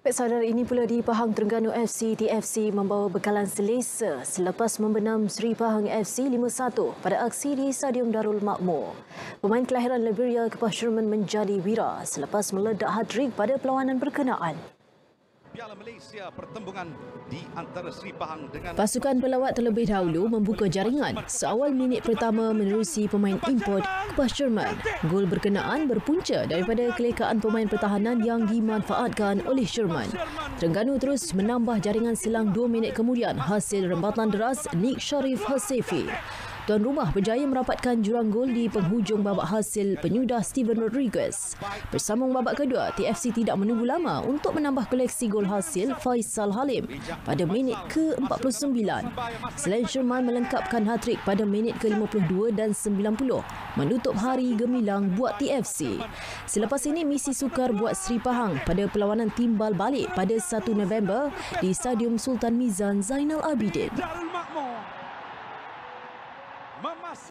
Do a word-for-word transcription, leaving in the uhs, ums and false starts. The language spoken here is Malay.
Baik saudara, ini pula di Pahang Terengganu F C, T F C membawa bekalan selesa selepas membenam Sri Pahang F C lima satu pada aksi di Stadium Darul Makmur. Pemain kelahiran Liberia Kepas Sherman menjadi wira selepas meledak hat-trick pada perlawanan berkenaan. Piala Malaysia pertembungan di antara Sri Pahang dengan Pasukan pelawat terlebih dahulu membuka jaringan seawal minit pertama menerusi pemain import Kepas Sherman. Gol berkenaan berpunca daripada kelekaan pemain pertahanan yang dimanfaatkan oleh Sherman. Terengganu terus menambah jaringan selang dua minit kemudian hasil rembatan deras Nick Sharif Hasefi. Tuan rumah berjaya merapatkan jurang gol di penghujung babak hasil penyudah Steven Rodriguez. Bersambung babak kedua, T F C tidak menunggu lama untuk menambah koleksi gol hasil Faisal Halim pada minit ke empat puluh sembilan. Selain Sherman melengkapkan hat-trick pada minit ke lima puluh dua dan sembilan puluh, menutup hari gemilang buat T F C. Selepas ini misi sukar buat Sri Pahang pada perlawanan timbal balik pada satu November di Stadium Sultan Mizan Zainal Abidin.